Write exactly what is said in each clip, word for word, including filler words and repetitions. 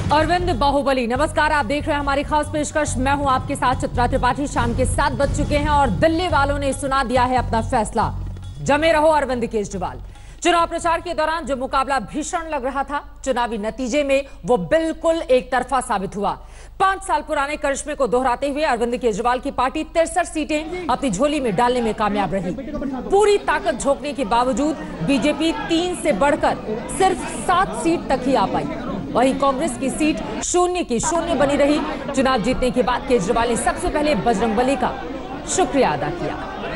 अरविंद बाहुबली, नमस्कार। आप देख रहे हैं हमारी खास पेशकश। मैं हूं आपके साथ चित्रा त्रिपाठी। शाम के सात बज चुके हैं और दिल्ली वालों ने सुना दिया है अपना फैसला। जमे रहो अरविंद केजरीवाल। चुनाव प्रचार के दौरान जो मुकाबला भीषण लग रहा था, चुनावी नतीजे में वो बिल्कुल एक तरफा साबित हुआ। पांच साल पुराने करिश्मे को दोहराते हुए अरविंद केजरीवाल की पार्टी तिरसठ सीटें अपनी झोली में डालने में कामयाब रही। पूरी ताकत झोंकने के बावजूद बीजेपी तीन से बढ़कर सिर्फ सात सीट तक ही आ पाई। वहीं कांग्रेस की सीट शून्य की शून्य बनी रही। चुनाव जीतने के बाद केजरीवाल ने सबसे पहले बजरंगबली का शुक्रिया अदा किया।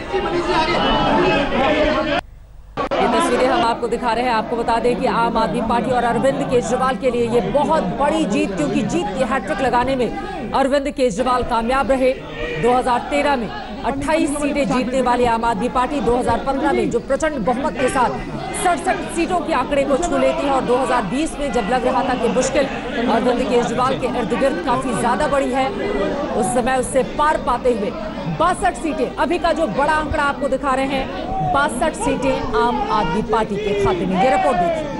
ये तस्वीरें हम आपको दिखा रहे हैं। आपको बता दें कि आम आदमी पार्टी और अरविंद केजरीवाल के लिए ये बहुत बड़ी जीत, क्योंकि जीत की हैट्रिक लगाने में अरविंद केजरीवाल कामयाब रहे। दो हज़ार तेरह में अट्ठाईस सीटें जीतने वाली आम आदमी पार्टी दो हज़ार पंद्रह में जो प्रचंड बहुमत के साथ सड़सठ सीटों के आंकड़े को छू लेती है और दो हज़ार बीस में जब लग रहा था कि मुश्किल अरविंद केजरीवाल के इर्द गिर्द काफी ज्यादा बड़ी है, उस समय उससे पार पाते हुए बासठ सीटें, अभी का जो बड़ा आंकड़ा आपको दिखा रहे हैं, बासठ सीटें आम आदमी पार्टी के खाते में। ये रिपोर्ट देखिए।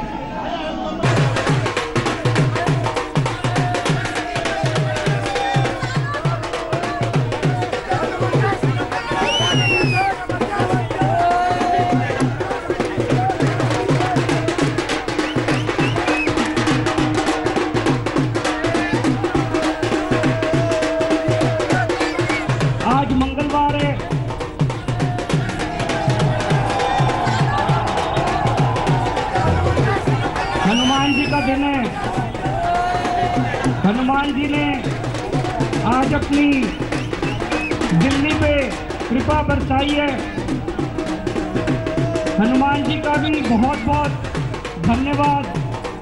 आज मंगलवार है, हनुमान जी का दिन है। हनुमान जी ने आज अपनी दिल्ली पे कृपा बरसाई है। हनुमान जी का भी बहुत बहुत धन्यवाद,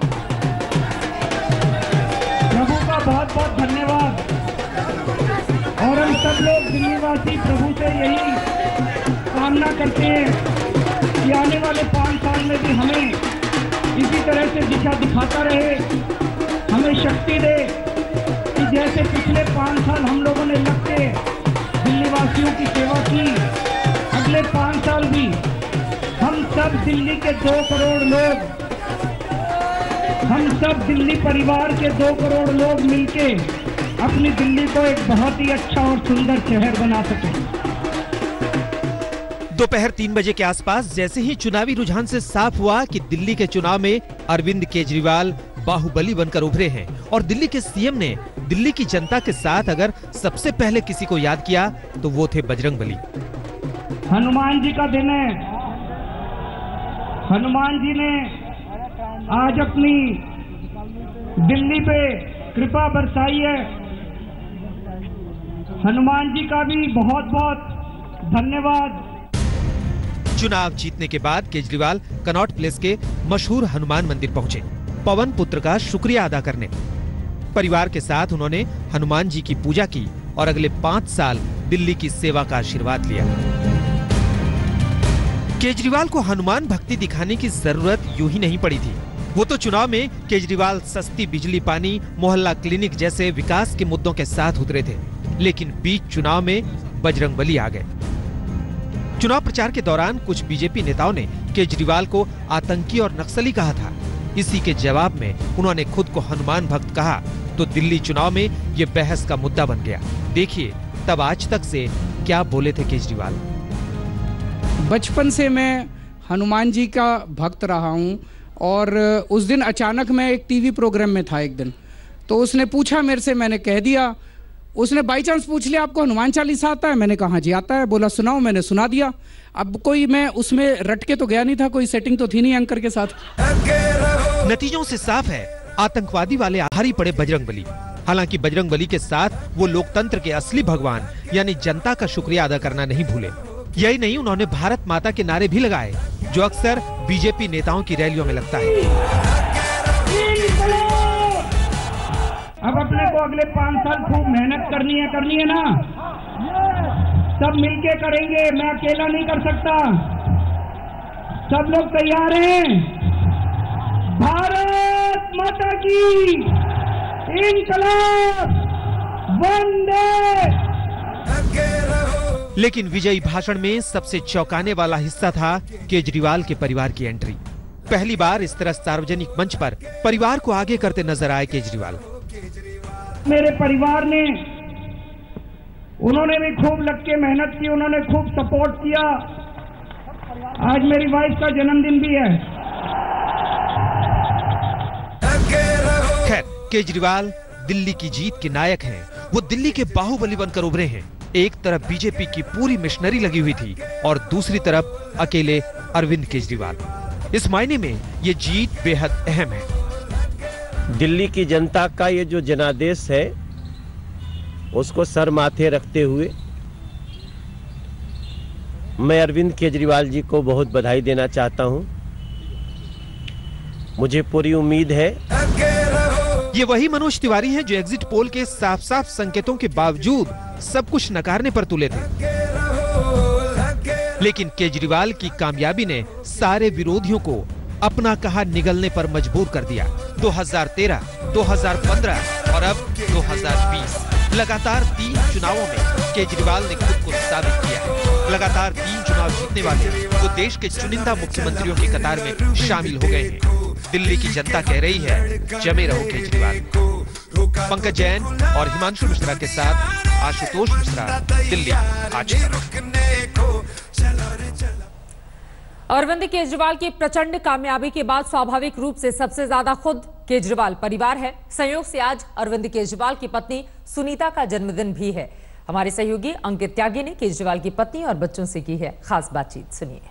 प्रभु का बहुत बहुत धन्यवाद। और हम सब लोग दिल्लीवासी प्रभु से यही कामना करते हैं कि आने वाले पाँच साल में भी हमें इसी तरह से दिशा दिखाता रहे, हमें शक्ति दे कि जैसे पिछले पाँच साल हम लोगों ने लग के दिल्लीवासियों की सेवा की, अगले पाँच साल भी हम सब दिल्ली के दो करोड़ लोग, हम सब दिल्ली परिवार के दो करोड़ लोग मिलके अपनी दिल्ली को एक बहुत ही अच्छा और सुंदर शहर बना सके। दोपहर तीन बजे के आसपास जैसे ही चुनावी रुझान से साफ हुआ कि दिल्ली के चुनाव में अरविंद केजरीवाल बाहुबली बनकर उभरे हैं और दिल्ली के सीएम ने दिल्ली की जनता के साथ अगर सबसे पहले किसी को याद किया तो वो थे बजरंगबली। हनुमान जी का दिन है। हनुमान जी ने आज अपनी दिल्ली पे कृपा बरसाई है। हनुमान जी का भी बहुत बहुत धन्यवाद। चुनाव जीतने के बाद केजरीवाल कनॉट प्लेस के मशहूर हनुमान मंदिर पहुंचे पवन पुत्र का शुक्रिया अदा करने। परिवार के साथ उन्होंने हनुमान जी की पूजा की और अगले पांच साल दिल्ली की सेवा का आशीर्वाद लिया। केजरीवाल को हनुमान भक्ति दिखाने की जरूरत यूं ही नहीं पड़ी थी। वो तो चुनाव में केजरीवाल सस्ती बिजली, पानी, मोहल्ला क्लिनिक जैसे विकास के मुद्दों के साथ उतरे थे, लेकिन बीच चुनाव में बजरंगबली आ गए। चुनाव प्रचार के दौरान कुछ बीजेपी नेताओं ने केजरीवाल को आतंकी और नक्सली कहा था। इसी के जवाब में उन्होंने खुद को हनुमान भक्त कहा तो दिल्ली चुनाव में ये बहस का मुद्दा बन गया। देखिए तब आज तक से क्या बोले थे केजरीवाल। बचपन से मैं हनुमान जी का भक्त रहा हूँ और उस दिन अचानक मैं एक टीवी प्रोग्राम में था एक दिन, तो उसने पूछा मेरे से, मैंने कह दिया। उसने बाई चांस पूछ लिया आपको हनुमान चालीसा आता है? मैंने कहा जी आता है। बोला सुनाओ, मैंने सुना दिया। अब कोई मैं उसमें रट के तो गया नहीं था, कोई सेटिंग तो थी नहीं एंकर के साथ। नतीजों से साफ है आतंकवादी वाले आहारी पड़े बजरंगबली। हालांकि बजरंगबली के साथ वो लोकतंत्र के असली भगवान यानी जनता का शुक्रिया अदा करना नहीं भूले। यही नहीं, उन्होंने भारत माता के नारे भी लगाए जो अक्सर बीजेपी नेताओं की रैलियों में लगता है। अब अपने को अगले पाँच साल खूब मेहनत करनी है करनी है ना, सब मिलके करेंगे, मैं अकेला नहीं कर सकता। सब लोग तैयार हैं? भारत माता की इंकलाब, वंदे। लेकिन विजयी भाषण में सबसे चौंकाने वाला हिस्सा था केजरीवाल के परिवार की एंट्री। पहली बार इस तरह सार्वजनिक मंच पर परिवार को आगे करते नजर आए केजरीवाल। मेरे परिवार ने, उन्होंने भी खूब लग के मेहनत की, उन्होंने खूब सपोर्ट किया। आज मेरी वाइफ का जन्मदिन भी है। खैर, केजरीवाल दिल्ली की जीत के नायक हैं। वो दिल्ली के बाहुबली बनकर उभरे हैं। एक तरफ बीजेपी की पूरी मिशनरी लगी हुई थी और दूसरी तरफ अकेले अरविंद केजरीवाल। इस मायने में ये जीत बेहद अहम है। दिल्ली की जनता का ये जो जनादेश है उसको सर माथे रखते हुए मैं अरविंद केजरीवाल जी को बहुत बधाई देना चाहता हूं। मुझे पूरी उम्मीद है। ये वही मनोज तिवारी हैं जो एग्जिट पोल के साफ साफ संकेतों के बावजूद सब कुछ नकारने पर तुले थे, लेकिन केजरीवाल की कामयाबी ने सारे विरोधियों को अपना कहा निगलने पर मजबूर कर दिया। दो हज़ार तेरह, दो हज़ार पंद्रह और अब दो हज़ार बीस लगातार तीन चुनावों में केजरीवाल ने खुद को साबित किया है। लगातार तीन चुनाव जीतने वाले वो देश के चुनिंदा मुख्यमंत्रियों की कतार में शामिल हो गए हैं। दिल्ली की जनता कह रही है, जमे रहो केजरीवाल। पंकज जैन और हिमांशु मिश्रा के साथ आशुतोष मिश्रा, दिल्ली आज तक। अरविंद केजरीवाल की प्रचंड कामयाबी के बाद स्वाभाविक रूप से सबसे ज्यादा खुद केजरीवाल परिवार है। संयोग से आज अरविंद केजरीवाल की पत्नी सुनीता का जन्मदिन भी है। हमारे सहयोगी अंकित त्यागी ने केजरीवाल की पत्नी और बच्चों से की है खास बातचीत, सुनिए।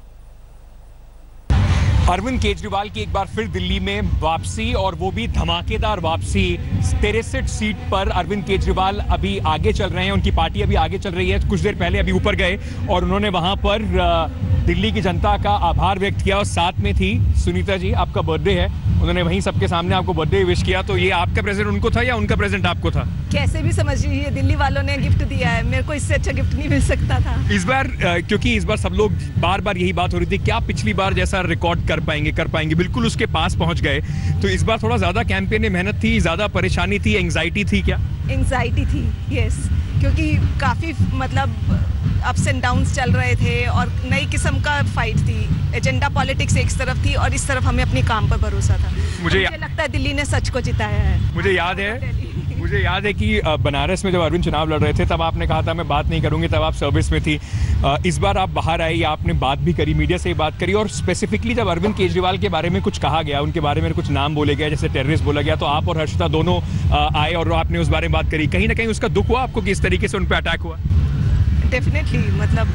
अरविंद केजरीवाल की एक बार फिर दिल्ली में वापसी, और वो भी धमाकेदार वापसी। तिरसठ सीट पर अरविंद केजरीवाल अभी आगे चल रहे हैं, उनकी पार्टी अभी आगे चल रही है। कुछ देर पहले अभी ऊपर गए और उन्होंने वहां पर दिल्ली की जनता का आभार व्यक्त किया। और साथ में थी सुनीता जी, आपका बर्थडे है, उन्होंने वहीं सबके सामने आपको बर्थडे विश किया। तो ये आपका प्रेजेंट उनको था या उनका प्रेजेंट आपको था? कैसे भी समझ लीजिए, दिल्ली वालों ने गिफ्ट दिया है, मेरे को इससे अच्छा गिफ्ट नहीं मिल सकता था। इस बार क्योंकि इस बार सब लोग बार बार यही बात हो रही थी, क्या पिछली बार जैसा रिकॉर्ड कर पाएंगे कर पाएंगे बिल्कुल उसके पास पहुंच गए। तो इस बार थोड़ा ज्यादा कैंपेन में मेहनत थी, ज्यादा परेशानी थी, एंग्जाइटी थी क्या? एंग्जाइटी थी, यस, क्योंकि काफी मतलब अप्स एंड डाउन्स चल रहे थे और नई किस्म का फाइट थी। एजेंडा पॉलिटिक्स एक तरफ थी और इस तरफ हमें अपने काम पर भरोसा था। मुझे, मुझे लगता है दिल्ली ने सच को जिताया है। मुझे याद है मुझे याद है कि बनारस में जब अरविंद चुनाव लड़ रहे थे तब आपने कहा था मैं बात नहीं करूंगी, तब आप सर्विस में थी। इस बार आप बाहर आई, आपने बात भी करी, मीडिया से बात करी, और स्पेसिफिकली जब अरविंद केजरीवाल के बारे में कुछ कहा गया, उनके बारे में कुछ नाम बोले गए, जैसे टेररिस्ट बोला गया, तो आप और हर्षिता दोनों आए और आपने उस बारे में बात करी। कहीं ना कहीं उसका दुख हुआ आपको कि इस तरीके से उन पर अटैक हुआ? डेफिनेटली, मतलब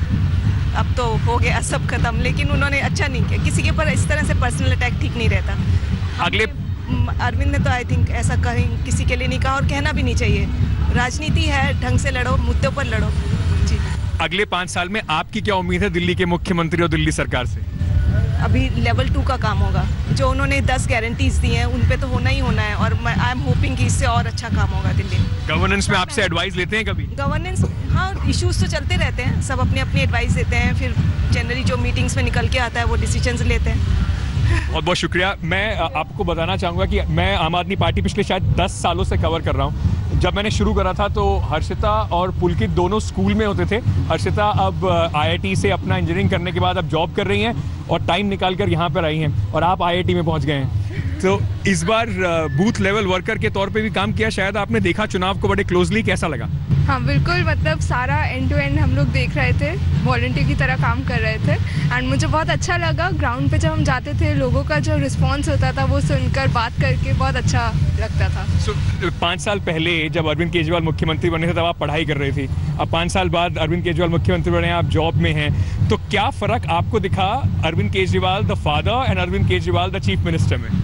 अब तो हो गया सब खत्म, लेकिन उन्होंने अच्छा नहीं किया। किसी के ऊपर इस तरह से पर्सनल अटैक ठीक नहीं रहता। अगले अरविंद ने तो आई थिंक ऐसा कहीं किसी के लिए नहीं कहा और कहना भी नहीं चाहिए। राजनीति है, ढंग से लड़ो, मुद्दों पर लड़ो जी। अगले पाँच साल में आपकी क्या उम्मीद है दिल्ली के मुख्यमंत्री और दिल्ली सरकार से? अभी लेवल टू का काम होगा। जो उन्होंने दस गारंटीज दी हैं उन पे तो होना ही होना है, और आई एम होपिंग कि इससे और अच्छा काम होगा दिल्ली। गवर्नेंस में आपसे एडवाइस लेते हैं कभी? गवर्नेंस, हाँ, इश्यूज तो चलते रहते हैं, सब अपनी अपनी एडवाइस देते हैं, फिर जनरली जो मीटिंग्स में निकल के आता है वो डिसीजंस लेते हैं। बहुत बहुत शुक्रिया। मैं आपको बताना चाहूँगा कि मैं आम आदमी पार्टी पिछले शायद दस सालों से कवर कर रहा हूँ। जब मैंने शुरू करा था तो हर्षिता और पुलकित दोनों स्कूल में होते थे। हर्षिता अब आईआईटी से अपना इंजीनियरिंग करने के बाद अब जॉब कर रही हैं और टाइम निकाल कर यहाँ पर आई हैं, और आप आईआईटी में पहुँच गए हैं। तो इस बार बूथ लेवल वर्कर के तौर पे भी काम किया, शायद आपने देखा चुनाव को बड़े क्लोजली, कैसा लगा? हाँ बिल्कुल, मतलब सारा एंड टू एंड हम लोग देख रहे थे, वॉलंटियर की तरह काम कर रहे थे, एंड मुझे बहुत अच्छा लगा। ग्राउंड पे जब हम जाते थे लोगों का जो रिस्पांस होता था वो सुनकर, बात करके बहुत अच्छा लगता था। so, पाँच साल पहले जब अरविंद केजरीवाल मुख्यमंत्री बने थे तब आप पढ़ाई कर रही थी, अब पाँच साल बाद अरविंद केजरीवाल मुख्यमंत्री बने, आप जॉब में हैं, तो क्या फ़र्क आपको दिखा Arvind Kejriwal the father and Arvind Kejriwal the chief minister में?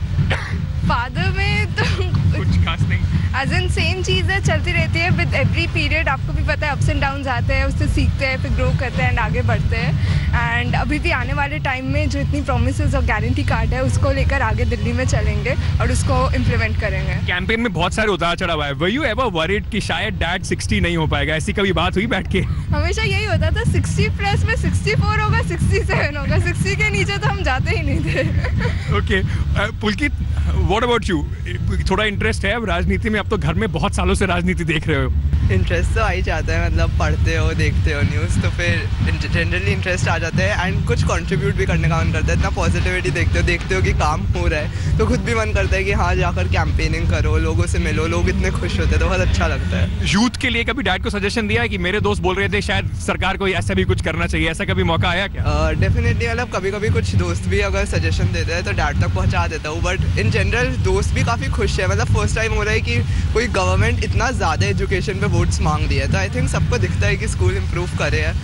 फादर में तो कुछ खास नहीं, एज इन सेम चीज़ है, चलती रहती है विद एवरी पीरियड। आपको भी पता है अप्स एंड डाउन्स आते हैं, उससे सीखते हैं, फिर ग्रो करते हैं एंड आगे बढ़ते हैं। एंड अभी भी आने वाले टाइम में जो इतनी प्रोमिसेस और गारंटी कार्ड है उसको लेकर आगे दिल्ली में चलेंगे और उसको इम्प्लीमेंट करेंगे। कैंपेन में बहुत सारे उतार चढ़ाव है, वर यू एवर वरीड कि शायद डैड सिक्सटी नहीं हो पाएगा? ऐसी कभी बात हुई बैठ के? हमेशा यही होता था, सिक्सटी प्लस में सिक्सटी फोर होगा, सिक्सटी सेवन होगा, सिक्सटी के नीचे तो हम जाते ही नहीं थे। Okay, Pulkit, what about you? थोड़ा इंटरेस्ट है अब राजनीति में, अब तो घर में बहुत सालों से राजनीति देख रहे हो? इंटरेस्ट तो आ ही जाता है, मतलब पढ़ते हो देखते हो न्यूज़ तो फिर जनरली इंटरेस्ट आ जाता है एंड कुछ कंट्रीब्यूट भी करने का मन करता है। इतना पॉजिटिविटी देखते हो देखते हो कि काम हो रहा है तो खुद भी मन करता है कि हाँ जाकर कैंपेनिंग करो, लोगों से मिलो, लोग इतने खुश होते हैं तो बहुत अच्छा लगता है। यूथ के लिए कभी डैड को सजेशन दिया है कि मेरे दोस्त बोल रहे थे शायद सरकार को ऐसा भी कुछ करना चाहिए, ऐसा कभी मौका आया क्या? डेफिनेटली, मतलब कभी कभी कुछ दोस्त भी अगर सजेशन देते हैं तो डैड तक पहुँचा देता हूँ, बट इन जनरल दोस्त भी काफ़ी खुश है। मतलब फर्स्ट टाइम हो रहा है कि कोई गवर्नमेंट इतना ज़्यादा एजुकेशन पे वोट्स मांग रही है, तो आई थिंक सबको दिखता है कि स्कूल इम्प्रूव करे है।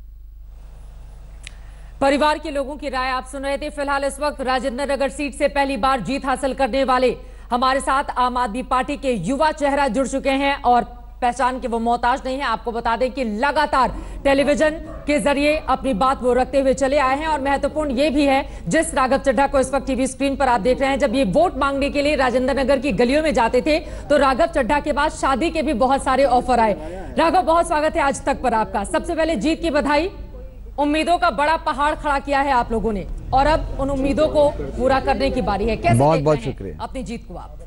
परिवार के लोगों की राय आप सुन रहे थे। फिलहाल इस वक्त राजेंद्र नगर सीट से पहली बार जीत हासिल करने वाले हमारे साथ आम आदमी पार्टी के युवा चेहरा जुड़ चुके हैं और पहचान के वो मोहताज नहीं है। आपको बता दें कि लगातार टेलीविजन के जरिए अपनी बात वो रखते हुए चले आए हैं और महत्वपूर्ण ये भी है, जिस राघव चड्ढा को इस वक्त टीवी स्क्रीन पर आप देख रहे हैं, जब ये वोट मांगने के लिए राजेंद्र नगर की गलियों में जाते थे तो राघव चड्ढा के बाद शादी के भी बहुत सारे ऑफर आए। राघव, बहुत स्वागत है आज तक पर आपका। सबसे पहले जीत की बधाई। उम्मीदों का बड़ा पहाड़ खड़ा किया है आप लोगों ने और अब उन उम्मीदों को पूरा करने की बारी है। कैसे बहुत बहुत शुक्रिया अपनी जीत को आप?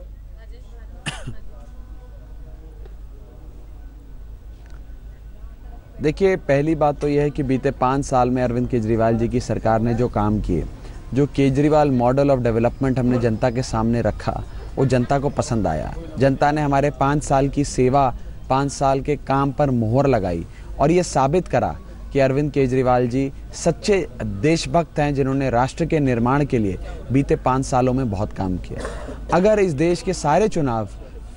देखिए, पहली बात तो यह है कि बीते पाँच साल में अरविंद केजरीवाल जी की सरकार ने जो काम किए, जो केजरीवाल मॉडल ऑफ डेवलपमेंट हमने जनता के सामने रखा, वो जनता को पसंद आया। जनता ने हमारे पाँच साल की सेवा, पाँच साल के काम पर मोहर लगाई और ये साबित करा कि अरविंद केजरीवाल जी सच्चे देशभक्त हैं जिन्होंने राष्ट्र के निर्माण के लिए बीते पाँच सालों में बहुत काम किया। अगर इस देश के सारे चुनाव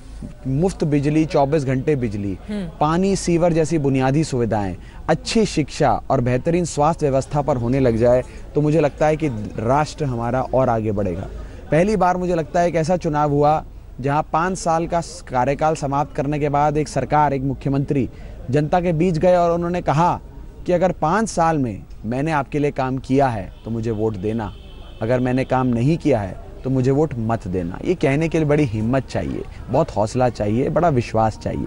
मुफ्त बिजली, चौबीस घंटे बिजली, पानी, सीवर जैसी बुनियादी सुविधाएं, अच्छी शिक्षा और बेहतरीन स्वास्थ्य व्यवस्था पर होने लग जाए तो मुझे लगता है कि राष्ट्र हमारा और आगे बढ़ेगा। पहली बार मुझे लगता है एक ऐसा चुनाव हुआ जहां पाँच साल का कार्यकाल समाप्त करने के बाद एक सरकार, एक मुख्यमंत्री जनता के बीच गए और उन्होंने कहा कि अगर पाँच साल में मैंने आपके लिए काम किया है तो मुझे वोट देना, अगर मैंने काम नहीं किया है तो मुझे वोट मत देना। ये कहने के लिए बड़ी हिम्मत चाहिए, बहुत हौसला चाहिए, बड़ा विश्वास चाहिए।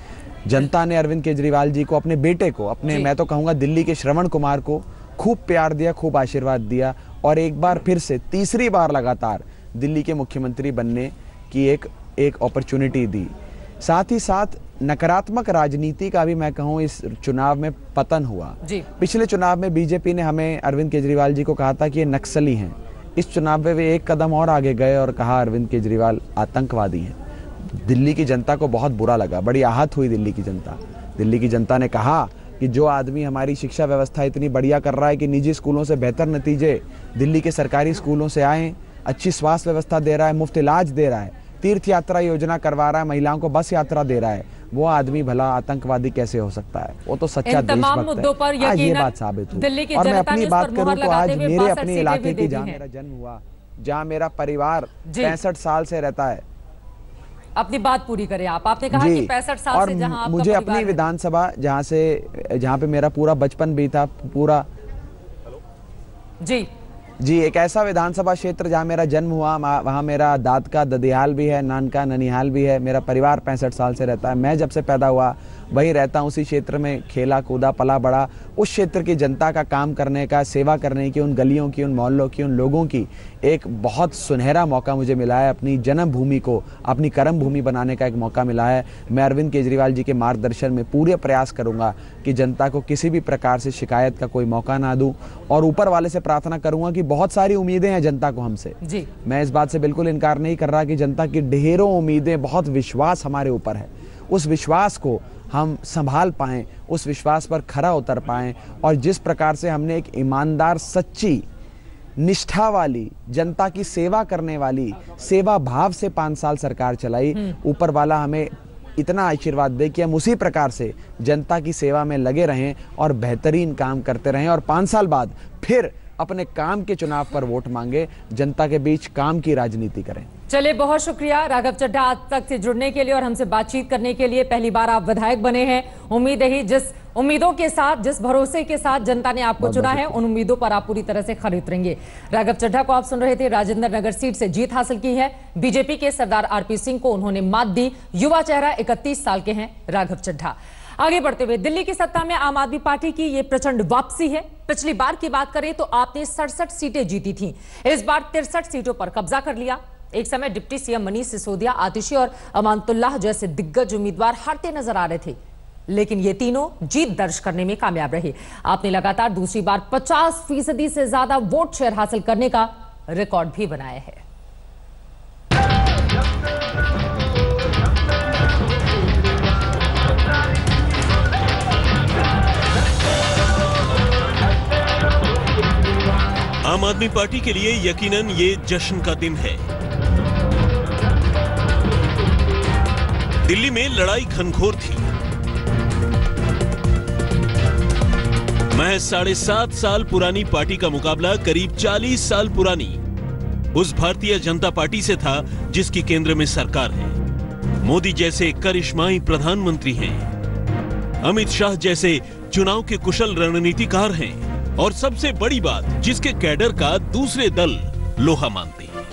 जनता ने अरविंद केजरीवाल जी को, अपने बेटे को, अपने मैं तो कहूँगा दिल्ली के श्रवण कुमार को खूब प्यार दिया, खूब आशीर्वाद दिया और एक बार फिर से तीसरी बार लगातार दिल्ली के मुख्यमंत्री बनने की एक एक अपॉर्चुनिटी दी। साथ ही साथ नकारात्मक राजनीति का भी मैं कहूँ इस चुनाव में पतन हुआ। पिछले चुनाव में बीजेपी ने हमें, अरविंद केजरीवाल जी को कहा था कि ये नक्सली हैं। इस चुनाव में वे एक कदम और आगे गए और कहा अरविंद केजरीवाल आतंकवादी हैं। दिल्ली की जनता को बहुत बुरा लगा, बड़ी आहत हुई दिल्ली की जनता। दिल्ली की जनता ने कहा कि जो आदमी हमारी शिक्षा व्यवस्था इतनी बढ़िया कर रहा है कि निजी स्कूलों से बेहतर नतीजे दिल्ली के सरकारी स्कूलों से आए, अच्छी स्वास्थ्य व्यवस्था दे रहा है, मुफ्त इलाज दे रहा है, तीर्थ यात्रा योजना करवा रहा है, महिलाओं को बस यात्रा दे रहा है, वो आदमी भला आतंकवादी कैसे हो सकता है? वो तो सच्चा देशभक्त है। आज ये बात साबित हुई। और मैं अपनी बात करूं तो आज मेरे अपने इलाके की, जहाँ मेरा जन्म हुआ, जहाँ मेरा परिवार पैंसठ साल से रहता है। अपनी बात पूरी करें आप। आपने कहा कि पैंसठ साल और से जहां आपका मुझे अपनी विधानसभा, जहाँ से जहाँ पे मेरा पूरा बचपन भी था, पूरा जी जी एक ऐसा विधानसभा क्षेत्र जहाँ मेरा जन्म हुआ, वहाँ मेरा दाद का ददियाल भी है, नान का ननिहाल भी है। मेरा परिवार पैंसठ साल से रहता है। मैं जब से पैदा हुआ वहीं रहता हूँ, उसी क्षेत्र में खेला कूदा पला बड़ा। उस क्षेत्र की जनता का काम करने का, सेवा करने की, उन गलियों की, उन मोहल्लों की, उन लोगों की एक बहुत सुनहरा मौका मुझे मिला है। अपनी जन्मभूमि को अपनी कर्म भूमि बनाने का एक मौका मिला है। मैं अरविंद केजरीवाल जी के मार्गदर्शन में पूरे प्रयास करूंगा कि जनता को किसी भी प्रकार से शिकायत का कोई मौका ना दूं और ऊपर वाले से प्रार्थना करूंगा कि बहुत सारी उम्मीदें हैं जनता को हमसे। जी मैं इस बात से बिल्कुल इनकार नहीं कर रहा कि जनता की ढेरों उम्मीदें, बहुत विश्वास हमारे ऊपर है। उस विश्वास को हम संभाल पाएं, उस विश्वास पर खरा उतर पाएं और जिस प्रकार से हमने एक ईमानदार, सच्ची, निष्ठा वाली, जनता की सेवा करने वाली, सेवा भाव से पाँच साल सरकार चलाई, ऊपर वाला हमें इतना आशीर्वाद दे कि हम उसी प्रकार से जनता की सेवा में लगे रहें और बेहतरीन काम करते रहें और पाँच साल बाद फिर अपने काम के चुनाव पर वोट मांगे, जनता के बीच काम की राजनीति करें। चलिए, बहुत शुक्रिया राघव चड्ढा आज तक से जुड़ने के लिए और हमसे बातचीत करने के लिए। पहली बार आप विधायक बने हैं। उम्मीद है जिस उम्मीदों के साथ, जिस भरोसे के साथ जनता ने आपको चुना है, उन उम्मीदों पर आप पूरी तरह से खरे उतरेंगे। राघव चड्ढा को आप सुन रहे थे। राजेंद्र नगर सीट से जीत हासिल की है। बीजेपी के सरदार आरपी सिंह को उन्होंने मात दी। युवा चेहरा, इकतीस साल के हैं राघव चड्ढा। आगे बढ़ते हुए, दिल्ली की सत्ता में आम आदमी पार्टी की ये प्रचंड वापसी है। पिछली बार की बात करें तो आपने सड़सठ सीटें जीती थी, इस बार तिरसठ सीटों पर कब्जा कर लिया। एक समय डिप्टी सीएम मनीष सिसोदिया, आतिशी और अमानतुल्लाह जैसे दिग्गज उम्मीदवार हारते नजर आ रहे थे, लेकिन ये तीनों जीत दर्ज करने में कामयाब रहे। आपने लगातार दूसरी बार पचास फीसदी से ज्यादा वोट शेयर हासिल करने का रिकॉर्ड भी बनाया है। आम आदमी पार्टी के लिए यकीनन ये जश्न का दिन है। दिल्ली में लड़ाई घनघोर थी। महज साढ़े सात साल पुरानी पार्टी का मुकाबला करीब चालीस साल पुरानी उस भारतीय जनता पार्टी से था जिसकी केंद्र में सरकार है। मोदी जैसे करिश्माई प्रधानमंत्री हैं, अमित शाह जैसे चुनाव के कुशल रणनीतिकार हैं, और सबसे बड़ी बात, जिसके कैडर का दूसरे दल लोहा मानते हैं।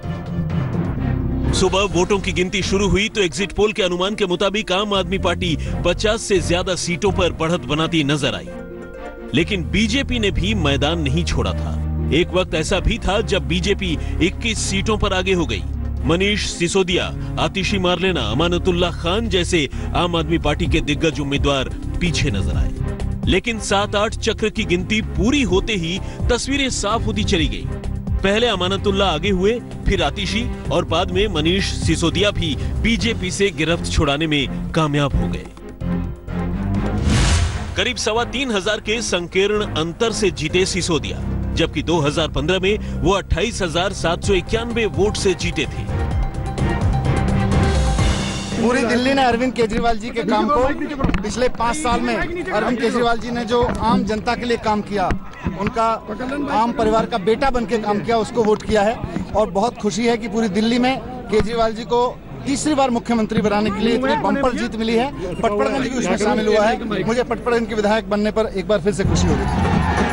सुबह वोटों की गिनती शुरू हुई तो एग्जिट पोल के अनुमान के मुताबिक आम आदमी पार्टी पचास से ज्यादा सीटों पर बढ़त बनाती नजर आई, लेकिन बीजेपी ने भी मैदान नहीं छोड़ा था। एक वक्त ऐसा भी था जब बीजेपी इक्कीस सीटों पर आगे हो गई। मनीष सिसोदिया, आतिशी मारलेना, अमानतुल्लाह खान जैसे आम आदमी पार्टी के दिग्गज उम्मीदवार पीछे नजर आए, लेकिन सात आठ चक्र की गिनती पूरी होते ही तस्वीरें साफ होती चली गई। पहले अमानतुल्लाह आगे हुए, फिर आतिशी और बाद में मनीष सिसोदिया भी बीजेपी से गिरफ्त छुड़ाने में कामयाब हो गए। करीब सवा तीन हजार के संकीर्ण अंतर से जीते सिसोदिया, जबकि दो हजार पंद्रह में वो अट्ठाईस हजार सात सौ इक्यानवे वोट से जीते थे। पूरी दिल्ली ने अरविंद केजरीवाल जी के काम को, पिछले पाँच साल में अरविंद केजरीवाल जी ने जो आम जनता के लिए काम किया, उनका आम परिवार का बेटा बनके काम किया, उसको वोट किया है। और बहुत खुशी है कि पूरी दिल्ली में केजरीवाल जी को तीसरी बार मुख्यमंत्री बनाने के लिए इतनी बम्पर जीत मिली है। पटपड़गंज भी उसमें शामिल हुआ है। मुझे पटपड़गंज के विधायक बनने पर एक बार फिर से खुशी हो गई।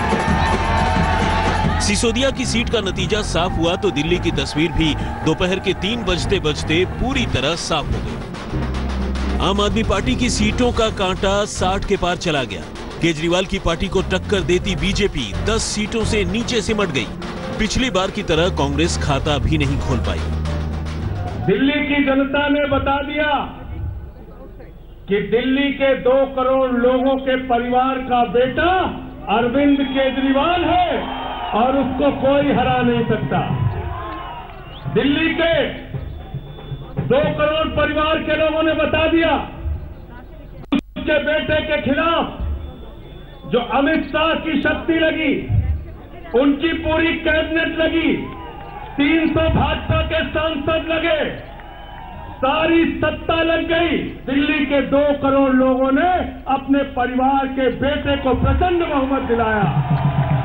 सिसोदिया की सीट का नतीजा साफ हुआ तो दिल्ली की तस्वीर भी दोपहर के तीन बजते बजते पूरी तरह साफ हो गई। आम आदमी पार्टी की सीटों का कांटा साठ के पार चला गया। केजरीवाल की पार्टी को टक्कर देती बीजेपी दस सीटों से नीचे सिमट गई। पिछली बार की तरह कांग्रेस खाता भी नहीं खोल पाई। दिल्ली की जनता ने बता दिया कि दिल्ली के दो करोड़ लोगों के परिवार का बेटा अरविंद केजरीवाल है और उसको कोई हरा नहीं सकता। दिल्ली के दो करोड़ परिवार के लोगों ने बता दिया उसके बेटे के खिलाफ जो अमित शाह की शक्ति लगी, उनकी पूरी कैबिनेट लगी, तीन सौ भाजपा के सांसद लगे, सारी सत्ता लग गई। दिल्ली के दो करोड़ लोगों ने अपने परिवार के बेटे को प्रचंड बहुमत दिलाया।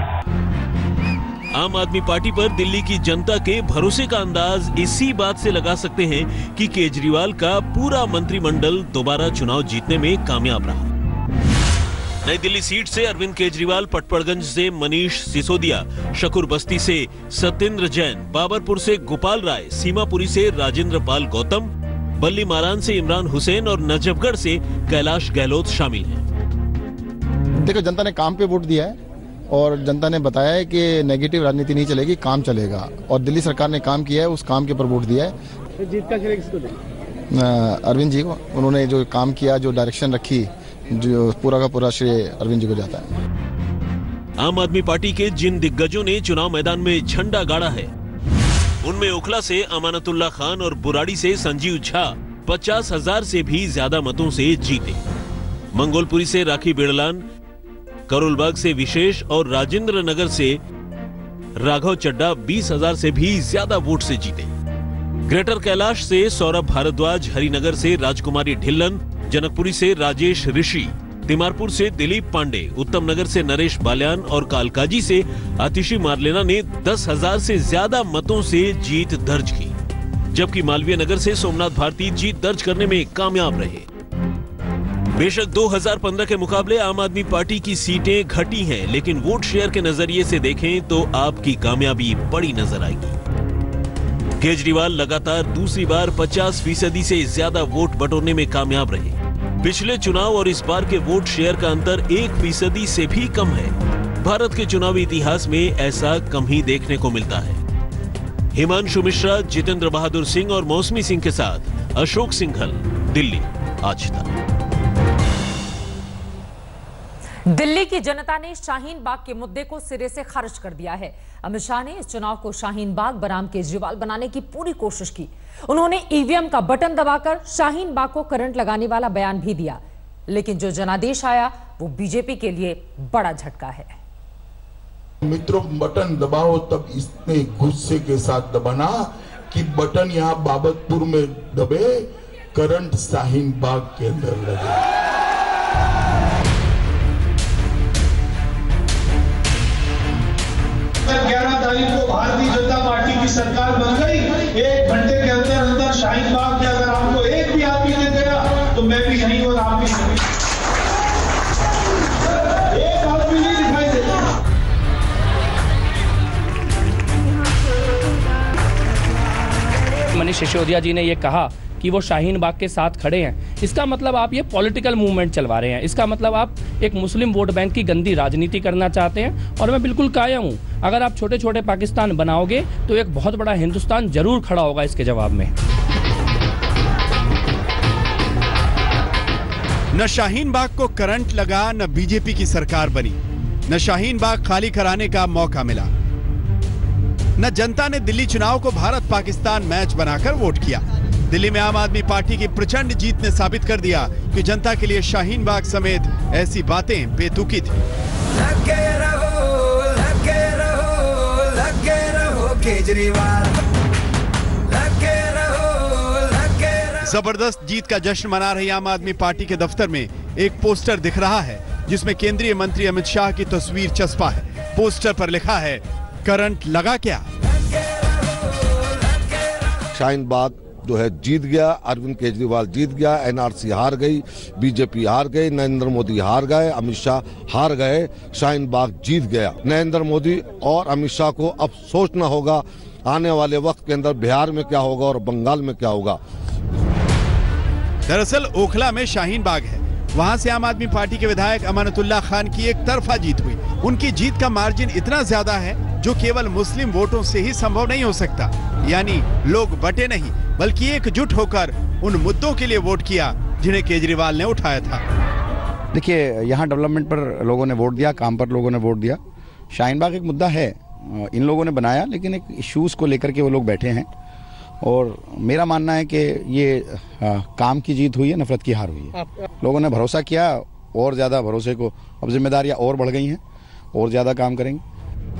आम आदमी पार्टी पर दिल्ली की जनता के भरोसे का अंदाज इसी बात से लगा सकते हैं कि केजरीवाल का पूरा मंत्रिमंडल दोबारा चुनाव जीतने में कामयाब रहा। नई दिल्ली सीट से अरविंद केजरीवाल, पटपड़गंज से मनीष सिसोदिया, शकुर बस्ती से सत्येंद्र जैन, बाबरपुर से गोपाल राय, सीमापुरी से राजेंद्र पाल गौतम, बल्ली मारान से इमरान हुसैन और नजफगढ़ से कैलाश गहलोत शामिल हैं। देखो, जनता ने काम पे वोट दिया है और जनता ने बताया है कि नेगेटिव राजनीति नहीं चलेगी, काम चलेगा, और दिल्ली सरकार ने काम किया है, उस काम के ऊपर वोट दिया है। जीत का श्रेय किसको दें? अरविंद जी को। उन्होंने जो काम किया, जो डायरेक्शन रखी, जो पूरा का पूरा श्रेय अरविंद जी को जाता है। आम आदमी पार्टी के जिन दिग्गजों ने चुनाव मैदान में झंडा गाड़ा है, उनमें ओखला से अमानतुल्लाह खान और बुराड़ी से संजीव झा पचास हजार से भी ज्यादा मतों से जीते। मंगोलपुरी से राखी बिड़लान, करोलबाग से विशेष और राजेंद्र नगर से राघव चड्डा बीस हजार से भी ज्यादा वोट से जीते। ग्रेटर कैलाश से सौरभ भारद्वाज, हरिनगर से राजकुमारी ढिल्लन, जनकपुरी से राजेश ऋषि, तिमारपुर से दिलीप पांडे, उत्तम नगर से नरेश बाल्यान और कालकाजी से आतिशी मारलेना ने दस हजार से ज्यादा मतों से जीत दर्ज की, जबकि मालवीय नगर से सोमनाथ भारती जीत दर्ज करने में कामयाब रहे। बेशक दो हजार पंद्रह के मुकाबले आम आदमी पार्टी की सीटें घटी हैं, लेकिन वोट शेयर के नजरिए से देखें तो आपकी कामयाबी बड़ी नजर आएगी। केजरीवाल लगातार दूसरी बार पचास फीसदी से ज्यादा वोट बटोरने में कामयाब रहे। पिछले चुनाव और इस बार के वोट शेयर का अंतर एक फीसदी से भी कम है। भारत के चुनावी इतिहास में ऐसा कम ही देखने को मिलता है। हिमांशु मिश्रा, जितेंद्र बहादुर सिंह और मौसमी सिंह के साथ अशोक सिंघल, दिल्ली, आज तक। दिल्ली की जनता ने शाहीन बाग के मुद्दे को सिरे से खारिज कर दिया है। अमित शाह ने इस चुनाव को शाहीन बाग बनाम केजरीवाल बनाने की पूरी कोशिश की। उन्होंने ईवीएम का बटन दबाकर शाहीन बाग को करंट लगाने वाला बयान भी दिया, लेकिन जो जनादेश आया वो बीजेपी के लिए बड़ा झटका है। मित्रों, बटन दबाओ तब इतने गुस्से के साथ दबाना कि बटन यहाँ बाबतपुर में दबे, करंट शाहीन बाग के अंदर लगे। ग्यारह तारीख को भारतीय जनता पार्टी की सरकार बन गई, एक घंटे के अंदर अंदर शाहीन बाग के अगर आपको एक भी आदमी दे देगा तो मैं भी नहीं और आप भी नहीं, एक आदमी नहीं दिखाई देगा। मनीष सिसोदिया जी ने ये कहा कि वो शाहीन बाग के साथ खड़े हैं, इसका मतलब आप ये पॉलिटिकल मूवमेंट चलवा रहे हैं। इसका मतलब आप एक मुस्लिम वोट बैंक की गंदी राजनीति करना चाहते हैं। और मैं बिल्कुल कायम हूँ, अगर आप छोटे छोटे पाकिस्तान बनाओगे तो एक बहुत बड़ा हिंदुस्तान जरूर खड़ा होगा इसके जवाब में। न शाहीन बाग को करंट लगा, न बीजेपी की सरकार बनी, न शाहीन बाग खाली कराने का मौका मिला, न जनता ने दिल्ली चुनाव को भारत पाकिस्तान मैच बनाकर वोट किया। दिल्ली में आम आदमी पार्टी की प्रचंड जीत ने साबित कर दिया कि जनता के लिए शाहीन बाग समेत ऐसी बातें बेतुकी थी। लगे रहो, लगे रहो, लगे रहो केजरीवाल, लगे रहो, लगे रहो। जबरदस्त जीत का जश्न मना रही आम आदमी पार्टी के दफ्तर में एक पोस्टर दिख रहा है जिसमें केंद्रीय मंत्री अमित शाह की तस्वीर चस्पा है। पोस्टर पर लिखा है, करंट लगा क्या? शाहीन बाग जो है जीत गया, अरविंद केजरीवाल जीत गया, एनआरसी हार गई, बीजेपी हार गई, नरेंद्र मोदी हार गए, अमित शाह हार गए, शाहीन बाग जीत गया। नरेंद्र मोदी और अमित शाह को अब सोचना होगा आने वाले वक्त के अंदर बिहार में क्या होगा और बंगाल में क्या होगा। दरअसल ओखला में शाहीन बाग है, वहां से आम आदमी पार्टी के विधायक अमानतुल्लाह खान की एक तरफा जीत हुई। उनकी जीत का मार्जिन इतना ज्यादा है जो केवल मुस्लिम वोटों से ही संभव नहीं हो सकता। यानी लोग बटे नहीं बल्कि एकजुट होकर उन मुद्दों के लिए वोट किया जिन्हें केजरीवाल ने उठाया था। देखिए, यहाँ डेवलपमेंट पर लोगों ने वोट दिया, काम पर लोगों ने वोट दिया। शाहीन बाग एक मुद्दा है, इन लोगों ने बनाया, लेकिन एक इश्यूज को लेकर के वो लोग बैठे हैं। और मेरा मानना है कि ये आ, काम की जीत हुई है, नफरत की हार हुई है। लोगों ने भरोसा किया और ज्यादा भरोसे को अब जिम्मेदारियां और बढ़ गई हैं, और ज्यादा काम करेंगे।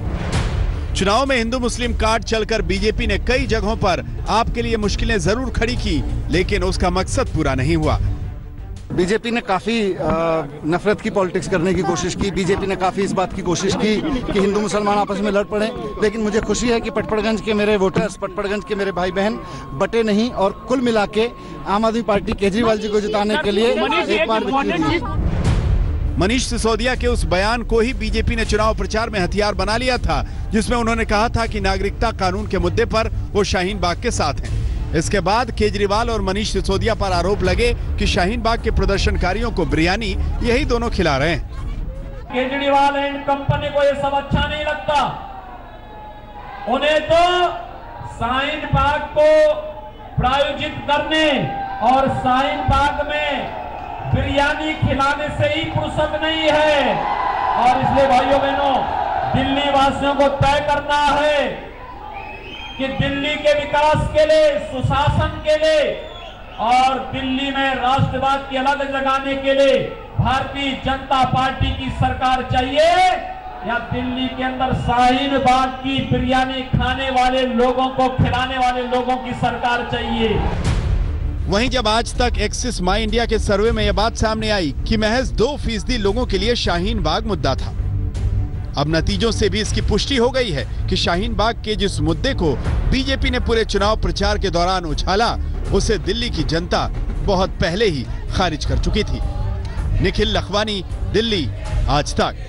चुनाव में हिंदू मुस्लिम कार्ड चलकर बीजेपी ने कई जगहों पर आपके लिए मुश्किलें जरूर खड़ी की, लेकिन उसका मकसद पूरा नहीं हुआ। बीजेपी ने काफी नफरत की पॉलिटिक्स करने की कोशिश की। बीजेपी ने काफी इस बात की कोशिश की कि हिंदू मुसलमान आपस में लड़ पड़े, लेकिन मुझे खुशी है कि पटपड़गंज के मेरे वोटर्स, पटपड़गंज के मेरे भाई बहन बटे नहीं और कुल मिला के आम आदमी पार्टी केजरीवाल जी को जिताने के लिए एक बार। मनीष सिसोदिया के उस बयान को ही बीजेपी ने चुनाव प्रचार में हथियार बना लिया था, जिसमें उन्होंने कहा था कि नागरिकता कानून के मुद्दे पर वो शाहीन बाग के साथ हैं। इसके बाद केजरीवाल और मनीष सिसोदिया पर आरोप लगे कि शाहीन बाग के प्रदर्शनकारियों को बिरयानी यही दोनों खिला रहे हैं। केजरीवाल एंड कंपनी को ये सब अच्छा नहीं लगता। उन्हें तो शाहीन बाग को प्रायोजित करने और शाहीन बाग में बिरयानी खिलाने से ही फुर्सत नहीं है। और इसलिए भाइयों बहनों, दिल्ली वासियों को तय करना है कि दिल्ली के विकास के लिए, सुशासन के लिए और दिल्ली में राष्ट्रवाद की अलग जगाने के लिए भारतीय जनता पार्टी की सरकार चाहिए या दिल्ली के अंदर शाहीन बाग की बिरयानी खाने वाले लोगों को खिलाने वाले लोगों की सरकार चाहिए। वहीं जब आज तक एक्सिस माई इंडिया के सर्वे में यह बात सामने आई कि महज दो फीसदी लोगों के लिए शाहीन बाग मुद्दा था, अब नतीजों से भी इसकी पुष्टि हो गई है कि शाहीन बाग के जिस मुद्दे को बीजेपी ने पूरे चुनाव प्रचार के दौरान उछाला, उसे दिल्ली की जनता बहुत पहले ही खारिज कर चुकी थी। निखिल लखवानी, दिल्ली, आज तक।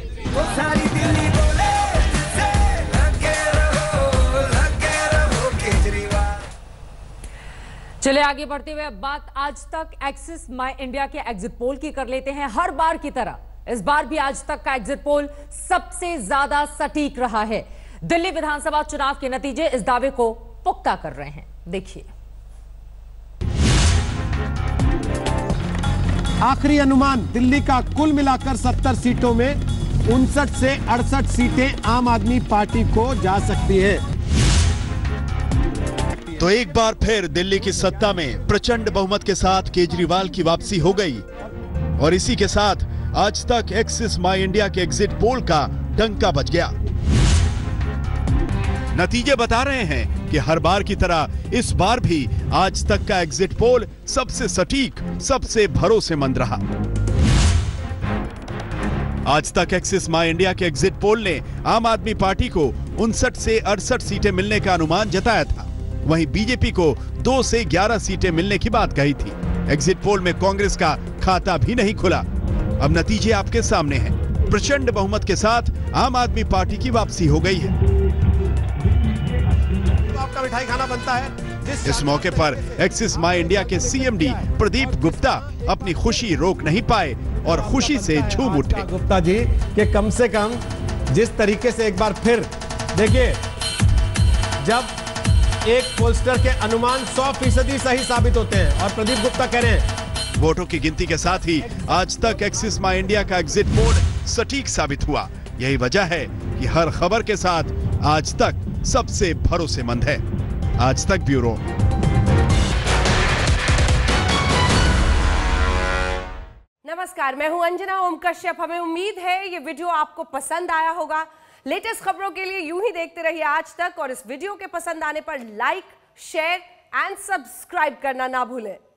चले आगे बढ़ते हुए अब बात Aaj Tak Axis My India के एग्जिट पोल की कर लेते हैं। हर बार की तरह इस बार भी आज तक का एग्जिट पोल सबसे ज्यादा सटीक रहा है। दिल्ली विधानसभा चुनाव के नतीजे इस दावे को पुख्ता कर रहे हैं। देखिए आखिरी अनुमान, दिल्ली का कुल मिलाकर सत्तर सीटों में उनसठ से अड़सठ सीटें आम आदमी पार्टी को जा सकती है। तो एक बार फिर दिल्ली की सत्ता में प्रचंड बहुमत के साथ केजरीवाल की वापसी हो गई और इसी के साथ Aaj Tak Axis My India के एग्जिट पोल का डंका बज गया। नतीजे बता रहे हैं कि हर बार की तरह इस बार भी आज तक का एग्जिट पोल सबसे सटीक, सबसे भरोसेमंद रहा। Aaj Tak Axis My India के एग्जिट पोल ने आम आदमी पार्टी को उनसठ से अड़सठ सीटें मिलने का अनुमान जताया था। वहीं बीजेपी को दो से ग्यारह सीटें मिलने की बात कही थी। एग्जिट पोल में कांग्रेस का खाता भी नहीं खुला। अब नतीजे आपके सामने हैं। प्रचंड बहुमत के साथ आम आदमी पार्टी की वापसी हो गई है। आपका मिठाई खाना बनता है। इस मौके पर एक्सिस माई इंडिया के सीएमडी प्रदीप गुप्ता अपनी खुशी रोक नहीं पाए और खुशी से झूम उठे। गुप्ता जी के कम से कम जिस तरीके से एक बार फिर देखिए, जब एक पोलस्टर के अनुमान सौ फीसदी सही साबित होते हैं और प्रदीप गुप्ता कह रहे हैं वोटों की गिनती के साथ ही Aaj Tak Axis My India का एग्जिट पोल सटीक साबित हुआ। यही वजह है कि हर खबर के साथ आज तक सबसे भरोसेमंद है। आज तक ब्यूरो। नमस्कार, मैं हूं अंजना ओम कश्यप। हमें उम्मीद है ये वीडियो आपको पसंद आया होगा। लेटेस्ट खबरों के लिए यूं ही देखते रहिए आज तक और इस वीडियो के पसंद आने पर लाइक, शेयर एंड सब्सक्राइब करना ना भूलें।